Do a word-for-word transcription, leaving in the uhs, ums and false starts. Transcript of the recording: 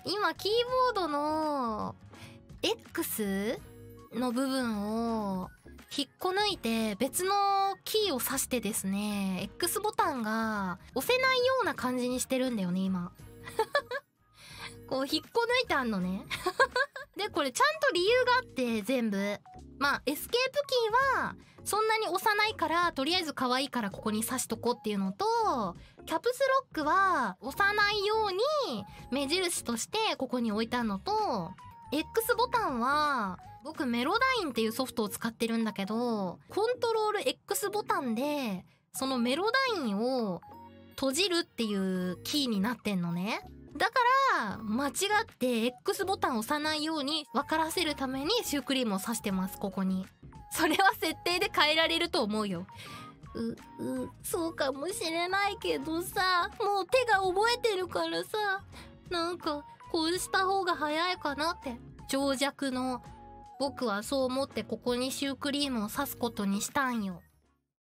今キーボードの X の部分を引っこ抜いて別のキーを挿してですね、 X ボタンが押せないような感じにしてるんだよね今。こう引っこ抜いてあんのね。でこれちゃんと理由があって、全部まあエスケープキーはそんなに押さないから、とりあえず可愛いからここに挿しとこうっていうのと、キャプスロックは押さないように目印としてここに置いたのと、 X ボタンは僕メロダインっていうソフトを使ってるんだけど、コントロール X ボタンでそのメロダインを閉じるっていうキーになってんのね。だから間違って X ボタンを押さないように分からせるためにシュークリームを刺してます、ここに。それは設定で変えられると思うよ。う、う、そうかもしれないけどさ、もう手が覚えてるからさ、なんかこうした方が早いかなって。情弱の僕はそう思ってここにシュークリームを刺すことにしたんよ。